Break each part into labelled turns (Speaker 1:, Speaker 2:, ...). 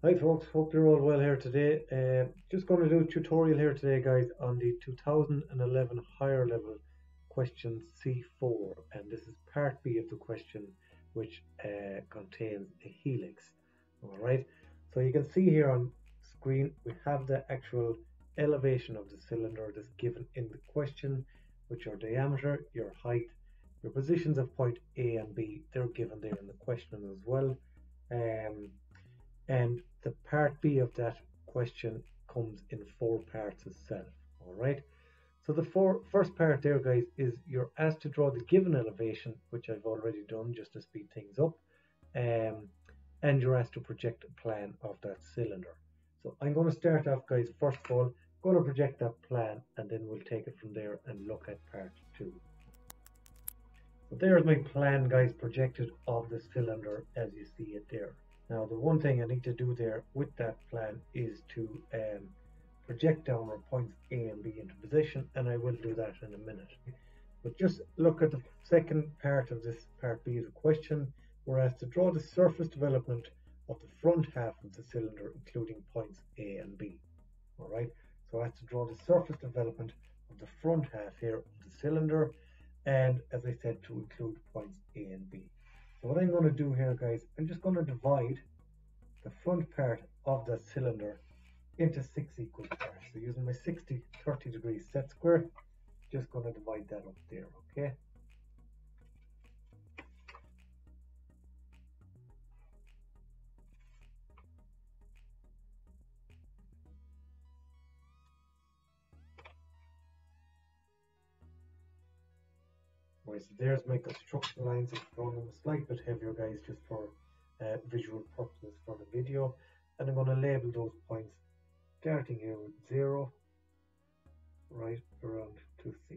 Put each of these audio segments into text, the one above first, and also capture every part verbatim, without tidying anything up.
Speaker 1: Hi folks, hope you're all well here today. Uh, just going to do a tutorial here today guys on the two thousand eleven higher level question C four, and this is part B of the question, which uh, contains a helix. Alright, so you can see here on screen we have the actual elevation of the cylinder that's given in the question, with your diameter, your height, your positions of point A and B, they're given there in the question as well. Um, and the part B of that question comes in four parts itself. All right, so the four, first part there guys is you're asked to draw the given elevation, which I've already done just to speed things up, um, and you're asked to project a plan of that cylinder. So I'm going to start off guys, first of all going to project that plan, and then we'll take it from there and look at part two. So there's my plan guys, projected of the cylinder as you see it there. Now the one thing I need to do there with that plan is to um, project downward points A and B into position, and I will do that in a minute. But just look at the second part of this part B of the question. We're asked to draw the surface development of the front half of the cylinder, including points A and B. Alright, so I have to draw the surface development of the front half here of the cylinder, and as I said, to include points A and B. So what I'm going to do here guys, I'm just going to divide the front part of the cylinder into six equal parts. So using my sixty thirty degree set square, just going to divide that up there, okay? Right, so there's my construction lines. I've drawn them a slight bit heavier guys, just for uh, visual purposes for the video, and I'm going to label those points starting here with zero right around to six.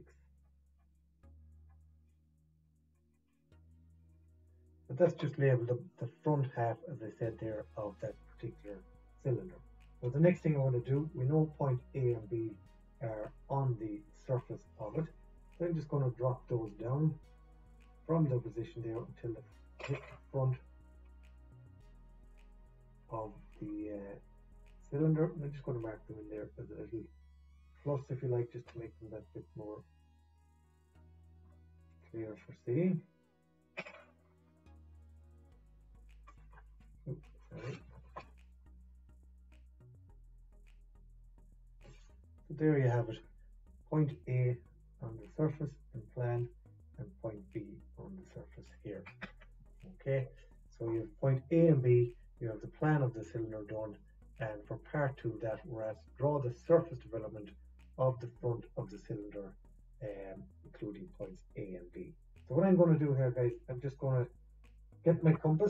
Speaker 1: But that's just labeled the, the front half, as I said there, of that particular cylinder. So the next thing I want to do, we know point A and B are on the surface of it. So I'm just going to drop those down from the position there until they hit the front of the uh, cylinder. And I'm just going to mark them in there as a little plus, if you like, just to make them that bit more clear for seeing. Oops, sorry. So there you have it, point A on the surface in plan and point B on the surface here. Okay, so you have point A and B, you have the plan of the cylinder done, and for part two that we're asked to draw the surface development of the front of the cylinder, um, including points A and B. So what I'm going to do here guys, I'm just going to get my compass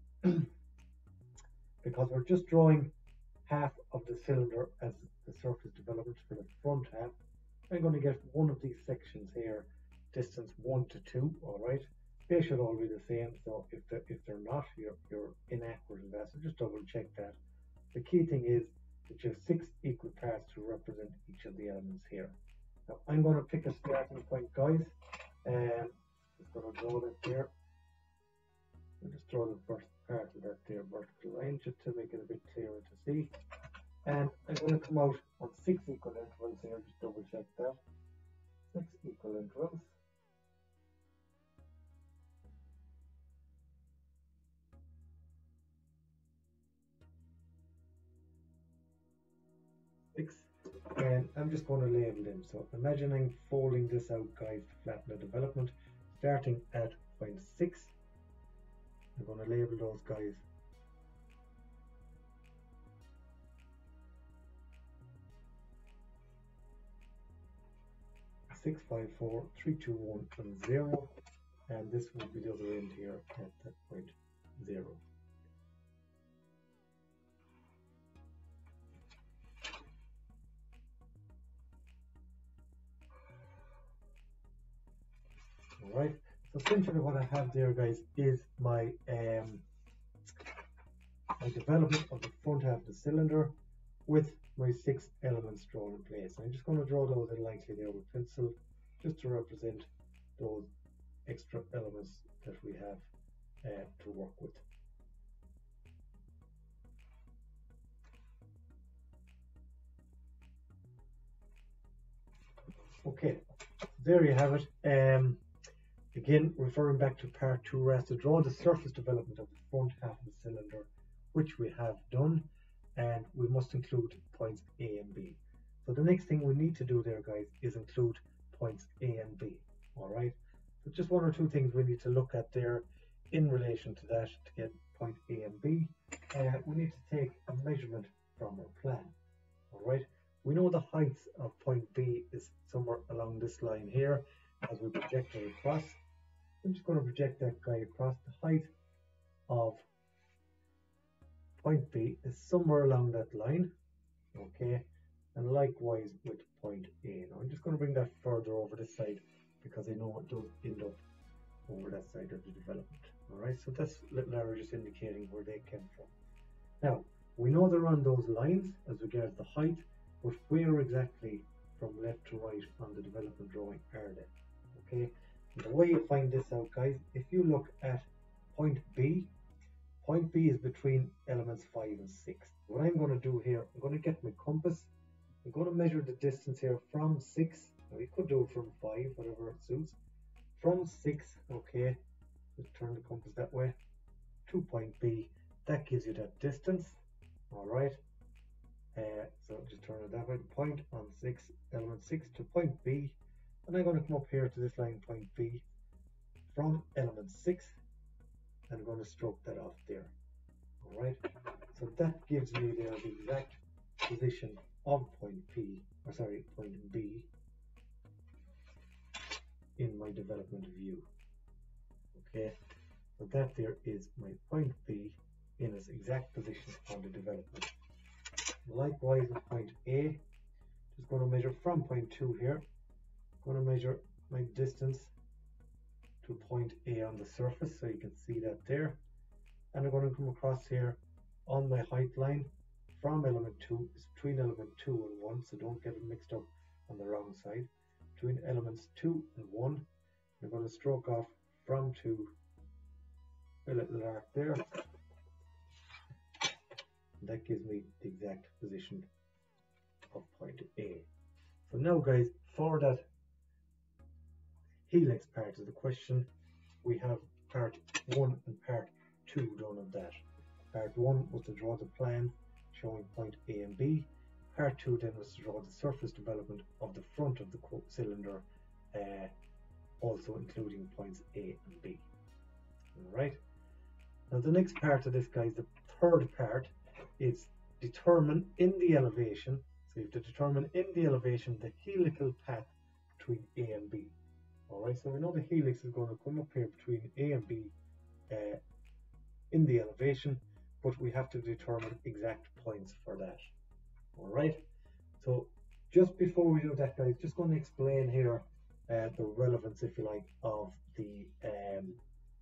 Speaker 1: because we're just drawing half of the cylinder as the surface development for the front half. I'm going to get one of these sections here, distance one to two. All right, they should all be the same. So if they're, if they're not, you're, you're inaccurate in that. So just double check that. The key thing is that you have six equal parts to represent each of the elements here. Now I'm going to pick a starting point, guys. Um, just going to draw that there. I'll just draw the first part of that there vertical line, just to make it a bit clearer to see. And I'm going to come out on six equal intervals here, just double check that. Six equal intervals. Six. And I'm just going to label them. So imagining folding this out, guys, to flatten the development, starting at point six. I'm going to label those guys six, five, four, three, two, one, and zero, and this will be the other end here at that point zero. All right. So essentially, what I have there, guys, is my um, my development of the front half of the cylinder with my six elements drawn in place. I'm just going to draw those in lightly there with pencil, just to represent those extra elements that we have uh, to work with. Okay, there you have it. Um, again, referring back to part two, we're asked to draw the surface development of the front half of the cylinder, which we have done, and we must include points A and B. So the next thing we need to do there, guys, is include points A and B. All right. So just one or two things we need to look at there in relation to that to get point A and B. Uh, we need to take a measurement from our plan. All right. We know the height of point B is somewhere along this line here as we project it across. I'm just going to project that guy across. The height of point B is somewhere along that line. Okay. And likewise with point A. Now I'm just going to bring that further over this side because I know it does end up over that side of the development. Alright, so that's little arrow just indicating where they came from. Now, we know they're on those lines as regards the height, but where exactly from left to right on the development drawing are they? Okay, and the way you find this out, guys, if you look at point B, point B is between elements five and six. What I'm going to do here, I'm going to get my compass. I'm going to measure the distance here from six. Now we could do it from five, whatever it suits. From six, okay, just turn the compass that way, to point B. That gives you that distance. All right. Uh, so just turn it that way. Point on six, element six to point B, and I'm going to come up here to this line, point B, from element six, and I'm going to stroke that off there. All right. So that gives me there the exact position of point P, or sorry, point B in my development view. Okay, so that there is my point B in its exact position on the development. Likewise with point A, just going to measure from point two here, going to measure my distance to point A on the surface, so you can see that there, and I'm going to come across here on my height line from element two. It's between element two and one, so don't get it mixed up on the wrong side. Between elements two and one, I'm going to stroke off from two a little arc there. And that gives me the exact position of point A. So now, guys, for that helix part of the question, we have part one and part two done of that. Part one was to draw the plan showing point A and B. Part two then was to draw the surface development of the front of the cylinder, uh, also including points A and B. Alright. Now the next part of this, guys, the third part, is determine in the elevation. So you have to determine in the elevation the helical path between A and B. Alright, so we know the helix is going to come up here between A and B uh, in the elevation, but we have to determine exact points for that. Alright, so just before we do that, guys, just going to explain here uh, the relevance, if you like, of the um,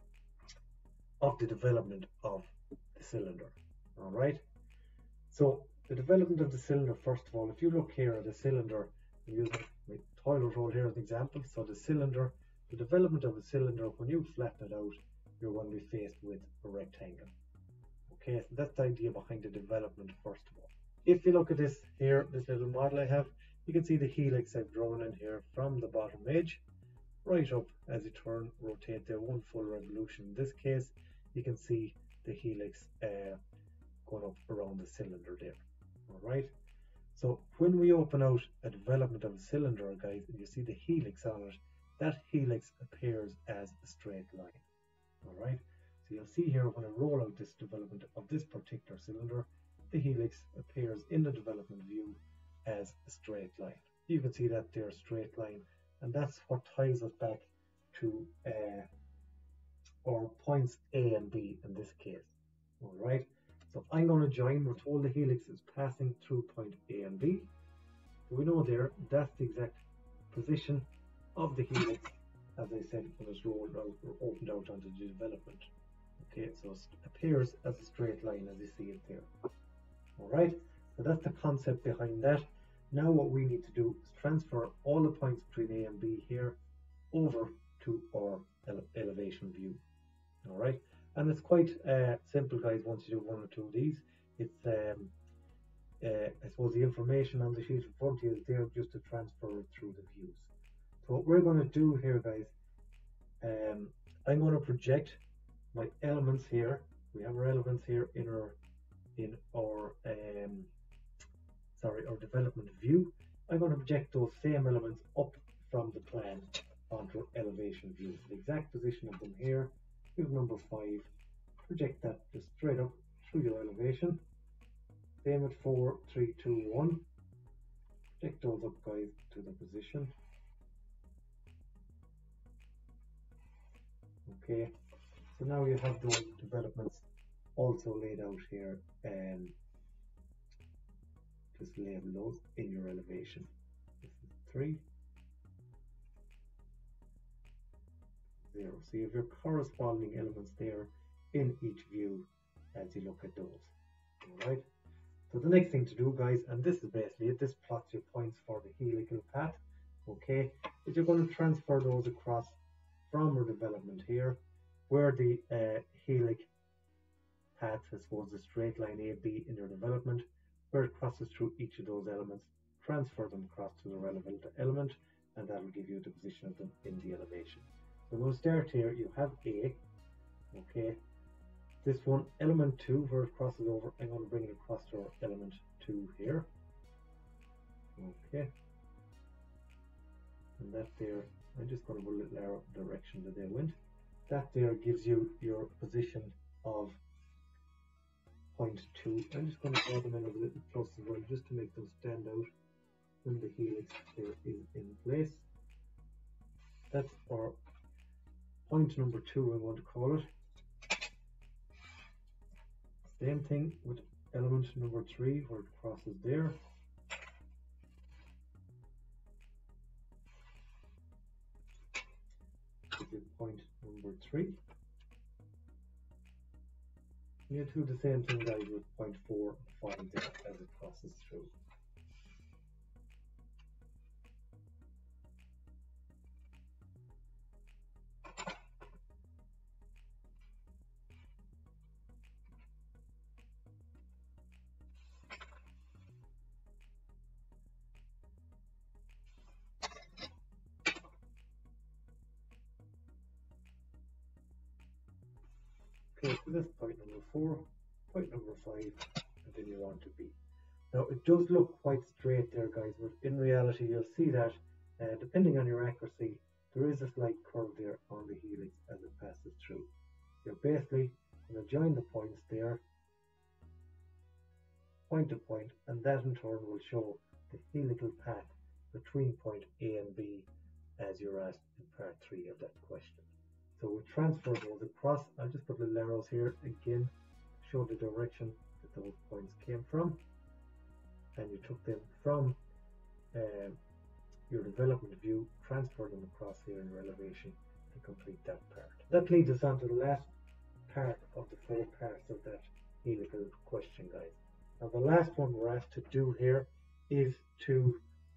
Speaker 1: of the development of the cylinder. Alright, so the development of the cylinder, first of all, if you look here at the cylinder, I'm using my toilet roll here as an example. So the cylinder, the development of a cylinder, when you flatten it out, you're going to be faced with a rectangle. Okay, so that's the idea behind the development, first of all. If you look at this here, this little model I have, you can see the helix I've drawn in here from the bottom edge right up as you turn, rotate there one full revolution. In this case, you can see the helix uh, going up around the cylinder there. Alright, so when we open out a development of a cylinder, guys, and you see the helix on it, that helix appears as a straight line. Alright, so you'll see here when I roll out this development of this particular cylinder, the helix appears in the development view as a straight line. You can see that there, straight line, and that's what ties us back to uh, our points A and B in this case. Alright, so I'm going to join, we're told the helix is passing through point A and B. So we know there, that's the exact position of the helix, as I said, when it's rolled out or opened out onto the development. Okay, so it appears as a straight line as you see it there. Alright, so that's the concept behind that. Now what we need to do is transfer all the points between A and B here over to our ele elevation view. Alright, and it's quite uh, simple, guys, once you do one or two of these. It's, um, uh, I suppose the information on the sheet in front of you is there just to transfer it through the views. So what we're going to do here, guys, um, I'm going to project my elements here. We have our elements here in our in our um, sorry our development view. I'm going to project those same elements up from the plan onto our elevation view. The exact position of them here. Here's number five. Project that just straight up through your elevation. Same at four, three, two, one. Project those up, guys, to the position. Okay, so now you have those developments also laid out here, and just label those in your elevation. This is three, zero. So you have your corresponding elements there in each view as you look at those. Alright. So the next thing to do, guys, and this is basically it, this plots your points for the helical path, okay, is you're going to transfer those across from our development here, where the uh, helic path, I suppose the straight line A B in your development, where it crosses through each of those elements, transfer them across to the relevant element, and that will give you the position of them in the elevation. So we'll start here. You have A, okay. This one, element two, where it crosses over, I'm going to bring it across to our element two here. Okay. And that there, I'm just going to go a little arrow direction that they went. That there gives you your position of point two. I'm just going to add them in a little plus as well, just to make them stand out when the helix there is in place. That's our point number two, I'm going to call it. Same thing with element number three, where it crosses there. This is point number three. You do the same thing, guys, with point four and five there as it crosses through. Okay, so this is point number four, point number five, and then you're on to B. Now it does look quite straight there, guys, but in reality you'll see that uh, depending on your accuracy, there is a slight curve there on the helix as it passes through. You're basically going to join the points there, point to point, and that in turn will show the helical path between point A and B as you're asked in part three of that question. So we transfer those across. I'll just put little arrows here again, show the direction that those points came from, and you took them from um, your development view, transfer them across here in your elevation to complete that part. That leads us on to the last part of the four parts of that helical question, guys. Now the last one we're asked to do here is to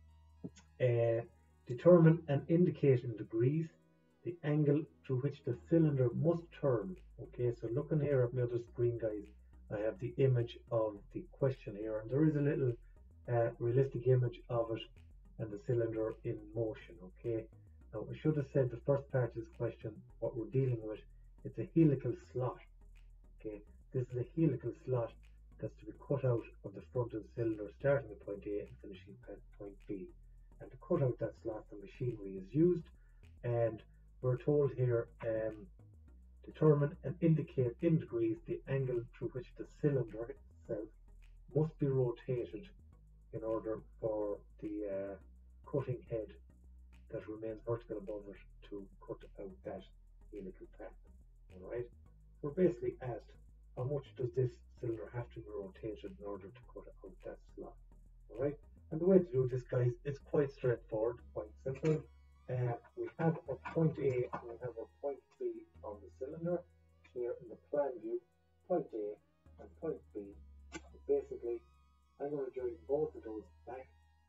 Speaker 1: uh, determine and indicate in degrees the angle through which the cylinder must turn. Okay, so looking here at my other screen, guys, I have the image of the question here, and there is a little uh, realistic image of it and the cylinder in motion. Okay, now I should have said the first part of this question, what we're dealing with, it's a helical slot. Okay, this is a helical slot that's to be cut out of the front of the cylinder, starting at point A and finishing at point B. And to cut out that slot, the machinery is used, and we're told here, um, determine and indicate in degrees the angle through which the cylinder itself must be rotated in order for the uh, cutting head that remains vertical above it to cut out that helical path. Alright, we're basically asked how much does this cylinder have to be rotated in order to cut out that slot. Alright, and the way to do this, guys, is quite straightforward, quite simple. Uh, we have our point A and we have our point B on the cylinder. Here in the plan view, point A and point B. So basically, I'm going to join both of those back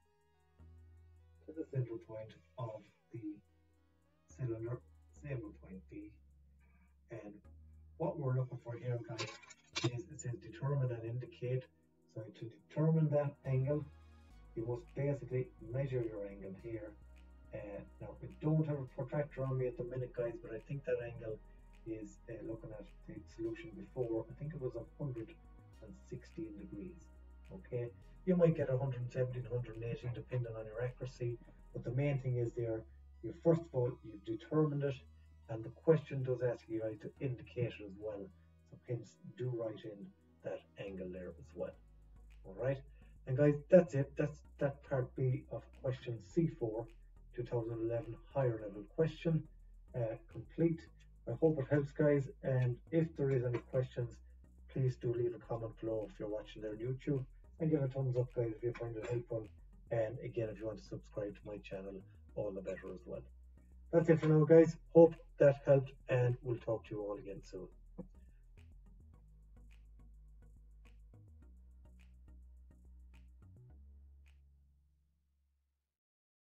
Speaker 1: to the central point of the cylinder, same with point B. And what we're looking for here, guys, is it says determine and indicate. So to determine that angle, you must basically measure your angle here Uh, now I don't have a protractor on me at the minute, guys, but I think that angle is uh, looking at the solution before. I think it was one hundred sixteen degrees. Okay, you might get one hundred seventeen, one hundred eighteen depending on your accuracy, but the main thing is there, you first of all you've determined it, and the question does ask you right to indicate it as well. So hence do write in that angle there as well. All right, and guys, that's it. That's that part B of question C four, two thousand eleven higher level question uh, complete. I hope it helps, guys. And if there is any questions, please do leave a comment below if you're watching there on YouTube, and give a thumbs up, guys, if you find it helpful. And again, if you want to subscribe to my channel, all the better as well. That's it for now, guys. Hope that helped, and we'll talk to you all again soon.